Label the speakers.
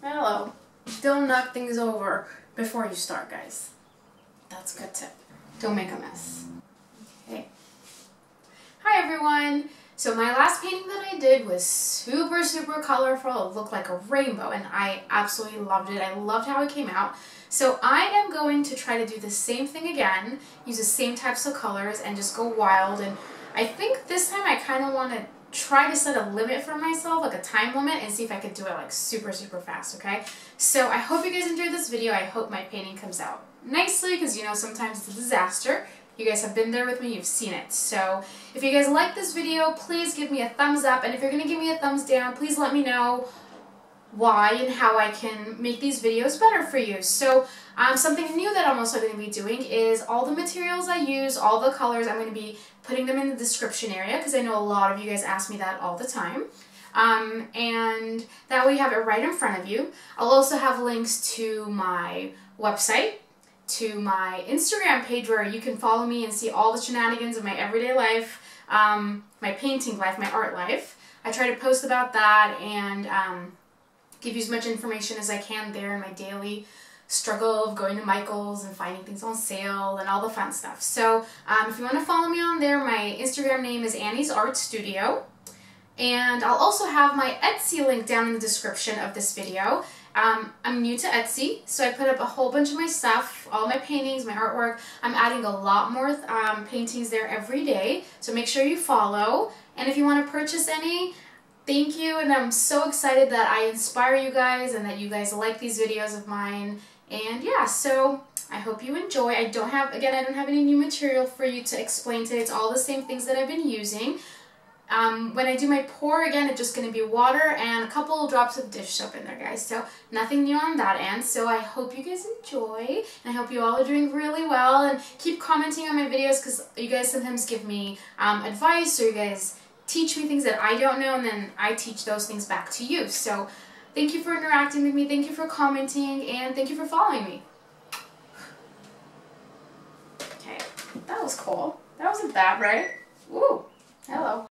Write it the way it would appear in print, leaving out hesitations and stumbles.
Speaker 1: Hello. Don't knock things over before you start, guys. That's a good tip. Don't make a mess. Okay. Hi everyone. So my last painting that I did was super colorful. It looked like a rainbow and I absolutely loved it. I loved how it came out. So I am going to try to do the same thing again, use the same types of colors and just go wild. And I think this time I kind of want to try to set a limit for myself, like a time limit, and see if I could do it like super fast, okay? So I hope you guys enjoyed this video. I hope my painting comes out nicely because, you know, sometimes it's a disaster. You guys have been there with me, you've seen it. So if you guys like this video, please give me a thumbs up, and if you're going to give me a thumbs down, please let me know why and how I can make these videos better for you. So something new that I'm also going to be doing is all the materials I use, all the colors, I'm going to be putting them in the description area because I know a lot of you guys ask me that all the time. And that way you have it right in front of you. I'll also have links to my website, to my Instagram page where you can follow me and see all the shenanigans of my everyday life, my painting life, my art life. I try to post about that and give you as much information as I can there in my daily struggle of going to Michael's and finding things on sale and all the fun stuff. So if you want to follow me on there, my Instagram name is Annie's Art Studio. And I'll also have my Etsy link down in the description of this video. I'm new to Etsy, so I put up a whole bunch of my stuff, all my paintings, my artwork. I'm adding a lot more paintings there every day, so make sure you follow. And if you want to purchase any, thank you, and I'm so excited that I inspire you guys and that you guys like these videos of mine. And yeah, so I hope you enjoy. I don't have any new material for you to explain today. It's all the same things that I've been using. When I do my pour, again, it's just going to be water and a couple drops of dish soap in there, guys. So nothing new on that end. So I hope you guys enjoy, and I hope you all are doing really well. And keep commenting on my videos because you guys sometimes give me advice, or you guys teach me things that I don't know, and then I teach those things back to you. So thank you for interacting with me, thank you for commenting, and thank you for following me. Okay, that was cool. That wasn't bad, right? Ooh, hello.